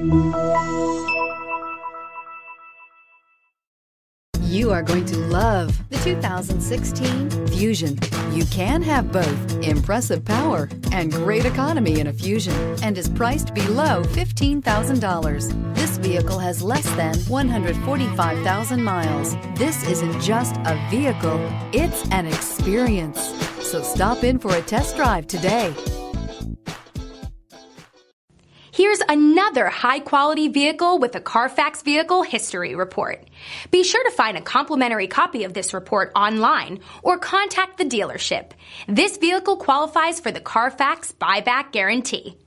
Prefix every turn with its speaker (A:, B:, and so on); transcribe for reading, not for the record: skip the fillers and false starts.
A: You are going to love the 2016 Fusion. You can have both impressive power and great economy in a Fusion, and is priced below $15,000. This vehicle has less than 145,000 miles. This isn't just a vehicle, it's an experience. So stop in for a test drive today.
B: Here's another high-quality vehicle with a Carfax Vehicle History Report. Be sure to find a complimentary copy of this report online or contact the dealership. This vehicle qualifies for the Carfax Buyback Guarantee.